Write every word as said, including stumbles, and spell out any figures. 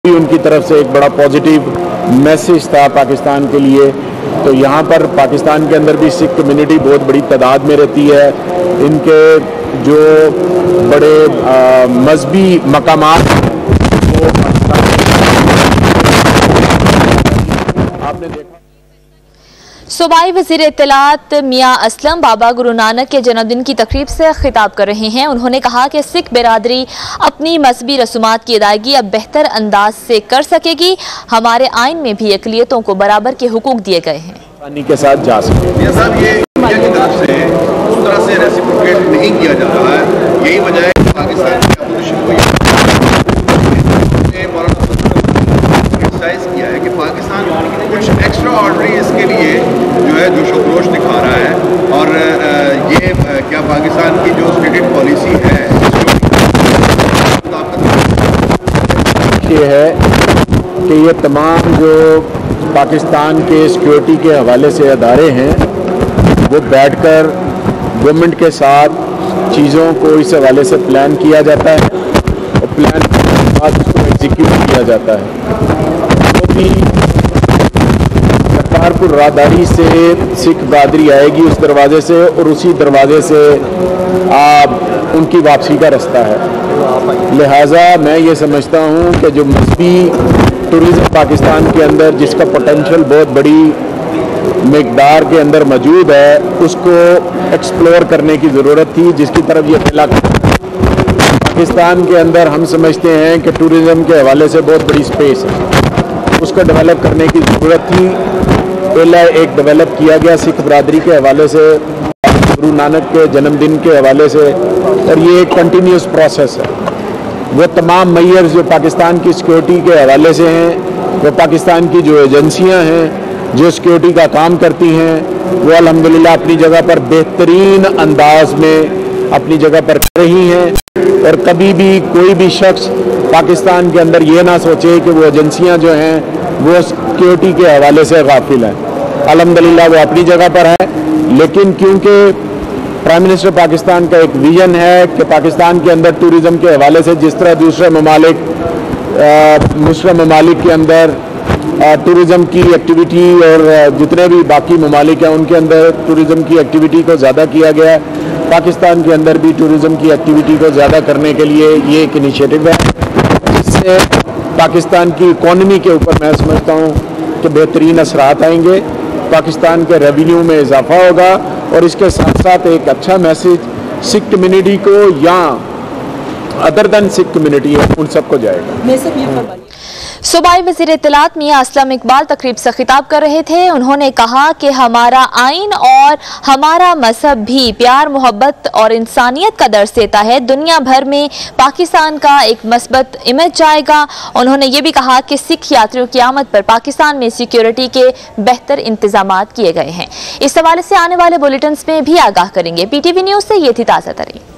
उनकी तरफ से एक बड़ा पॉजिटिव मैसेज था पाकिस्तान के लिए। तो यहाँ पर पाकिस्तान के अंदर भी सिख कम्युनिटी बहुत बड़ी तादाद में रहती है। इनके जो बड़े मजहबी मकामात वो आपने देखा। सूबाई वज़ीर इत्तलात मियां असलम बाबा गुरु नानक के जन्मदिन की तकरीब से खिताब कर रहे हैं। उन्होंने कहा कि सिख बिरादरी अपनी मजहबी रसूमात की अदायगी अब बेहतर अंदाज से कर सकेगी। हमारे आइन में भी अक़लियतों को बराबर के हुकूक दिए गए हैं। पानी के साथ जा सके ये इंडिया की तरफ से उस तरह से रेसिप्रोकेट नहीं किया जा रहा है। यही वजह है कि पाकिस्तान की अपोजिशन को क्रिटिसाइज किया है कि पाकिस्तान कुछ एक्स्ट्रा ऑर्डनरी इसके लिए जो है जोश व खरोश दिखा रहा है। और ये क्या पाकिस्तान की जो स्टेटेड पॉलिसी है ये है कि ये तमाम जो पाकिस्तान के सिक्योरिटी के हवाले से अदारे हैं वो बैठकर गवर्नमेंट के साथ चीज़ों को इस हवाले से प्लान किया जाता है और प्लान के बाद उसको एग्जीक्यूट किया जाता है। तो भी करतारपुर राहदारी से सिख बरादरी आएगी उस दरवाजे से और उसी दरवाजे से आप उनकी वापसी का रास्ता है। लिहाजा मैं ये समझता हूँ कि जो मजहबी टूरिज़्म पाकिस्तान के अंदर जिसका पोटेंशियल बहुत बड़ी मिकदार के अंदर मौजूद है उसको एक्सप्लोर करने की ज़रूरत थी, जिसकी तरफ ये पहला पाकिस्तान के अंदर हम समझते हैं कि टूरिज़्म के हवाले से बहुत बड़ी स्पेस है, उसको डेवलप करने की ज़रूरत थी। पहला एक डेवलप किया गया सिख बरादरी के हवाले से, गुरु नानक के जन्मदिन के हवाले से, और ये एक कंटिन्यूस प्रोसेस है। वो तमाम मेयर्स जो पाकिस्तान की सिक्योरिटी के हवाले से हैं, वो पाकिस्तान की जो एजेंसियां हैं जो सिक्योरिटी का काम करती हैं, वो अल्हम्दुलिल्लाह अपनी जगह पर बेहतरीन अंदाज में अपनी जगह पर कर रही हैं। और कभी भी कोई भी शख्स पाकिस्तान के अंदर ये ना सोचे कि वो एजेंसियां जो हैं वो सिक्योरिटी के हवाले से गाफिल हैं। अल्हम्दुलिल्लाह वो अपनी जगह पर है, लेकिन क्योंकि प्राइम मिनिस्टर पाकिस्तान का एक विजन है कि पाकिस्तान के अंदर टूरिज़्म के हवाले से जिस तरह दूसरे ममालिक मुस्लिम ममालिक के अंदर टूरिज़्म की एक्टिविटी और जितने भी बाकी ममालिक हैं उनके अंदर टूरिज़्म की एक्टिविटी को ज़्यादा किया गया है, पाकिस्तान के अंदर भी टूरिज़्म की एक्टिविटी को ज़्यादा करने के लिए ये एक इनिशिएटिव है, जिससे पाकिस्तान की इकॉनमी के ऊपर मैं समझता हूँ कि बेहतरीन असरात आएंगे, पाकिस्तान के रेवेन्यू में इजाफा होगा और इसके साथ साथ एक अच्छा मैसेज सिख कम्युनिटी को या अदर देन सिख कम्युनिटी है उन सबको जाएगा। सूबाई वज़ीर इत्तलात मियां असलम इकबाल तकरीब से खिताब कर रहे थे। उन्होंने कहा कि हमारा आइन और हमारा मजहब भी प्यार मोहब्बत और इंसानियत का दर्स देता है। दुनिया भर में पाकिस्तान का एक मस्बत इमेज जाएगा। उन्होंने ये भी कहा कि सिख यात्रियों की आमद पर पाकिस्तान में सिक्योरिटी के बेहतर इंतजामात किए गए हैं। इस हवाले से आने वाले बुलेटिन में भी आगाह करेंगे। पी टी वी न्यूज़ से ये थी ताज़ा तरीन।